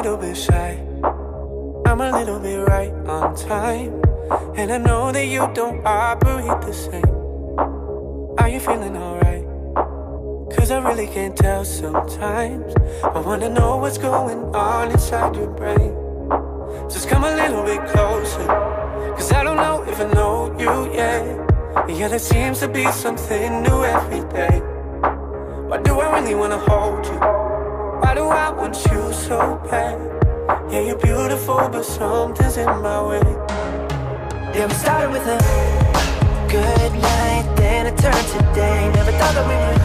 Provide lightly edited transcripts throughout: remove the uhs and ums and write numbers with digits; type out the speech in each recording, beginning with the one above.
little bit shy, I'm a little bit right on time, and I know that you don't operate the same. Are you feeling alright? Cause I really can't tell sometimes. I wanna know what's going on inside your brain. Just come a little bit closer, cause I don't know if I know you yet. Yeah, there seems to be something new every day. Why do I really wanna hold you? Why do I want you so bad? Yeah, you're beautiful, but something's in my way. Yeah, we started with a good night, then it turned to day. Never thought that we would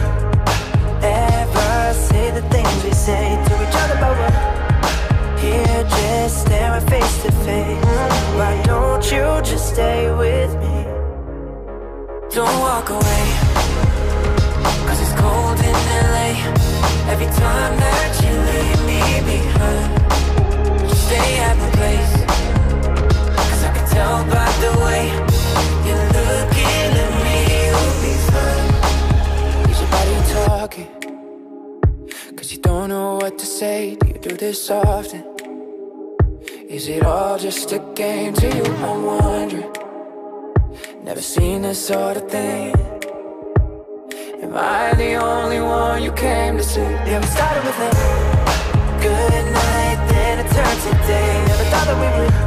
ever say the things we say to each other, but we're here just staring face to face. Why don't you just stay with me? Don't walk away, cause it's cold in LA. Every time that you leave me behind, just stay at my place. Cause I can tell by the way you're looking at me, you'll be fine. Is your body talking? Cause you don't know what to say. Do you do this often? Is it all just a game to you? I'm wondering. Never seen this sort of thing. Am I the only one you came to see? Yeah, we started with a good night, then it turned to day. Never thought that we would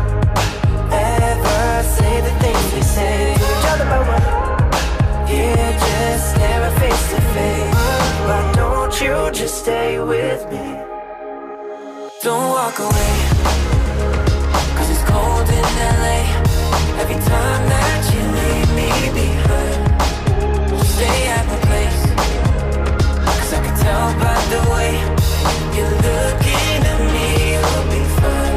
ever say the things we say to each other, but we're here just staring face to face. Why don't you just stay with me? Don't walk away, cause it's cold in LA. Every time that you leave me behind, just stay at my place. Cause I can tell by the way you're looking at me, you'll be fine.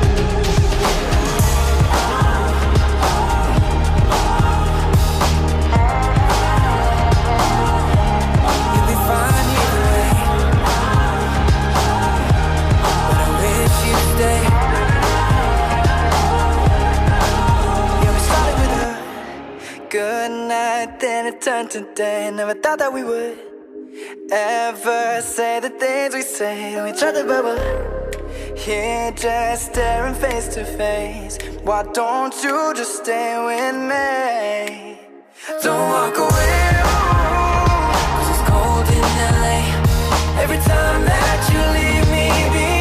You'll be fine either way, but I wish you'd stay. Good night, then it turned to day. Never thought that we would ever say the things we say to each other, but we're here just staring face to face. Why don't you just stay with me? Don't walk away, cause it's cold in LA. Every time that you leave me behind,